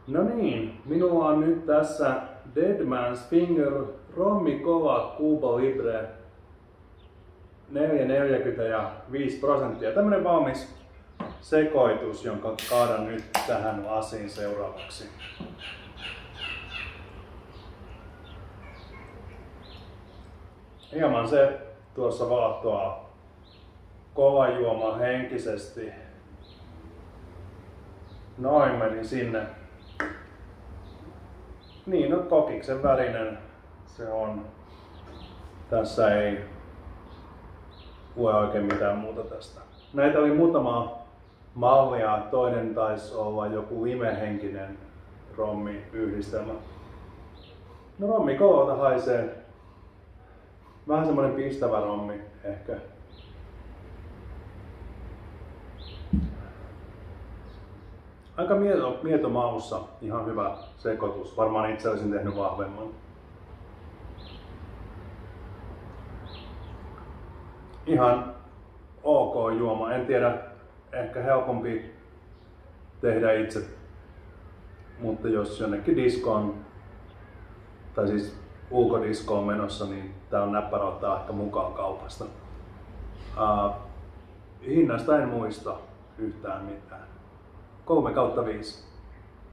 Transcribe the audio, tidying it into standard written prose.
No niin, minulla on nyt tässä Deadman's Finger Rommi Kova Cuba Libre 4,45%. Tämmönen valmis sekoitus, jonka kaadan nyt tähän lasiin seuraavaksi. Hieman se tuossa vaahtoa kova juoma henkisesti. Noin meni sinne. Niin, no kokiksen värinen se on. Tässä ei lue oikein mitään muuta tästä. Näitä oli muutama mallia. Toinen taisi olla joku limehenkinen rommi-yhdistelmä. No rommi kovalta haisee. Vähän semmonen pistävä rommi ehkä. Aika mieto maussa, ihan hyvä sekoitus. Varmaan itse olisin tehnyt vahvemman. Ihan ok juoma. En tiedä, ehkä helpompi tehdä itse. Mutta jos jonnekin diskoon, tai siis ulkodiskoon menossa, niin tää on näppärä ottaa ehkä mukaan kaupasta. Hinnasta en muista yhtään mitään. 3/5.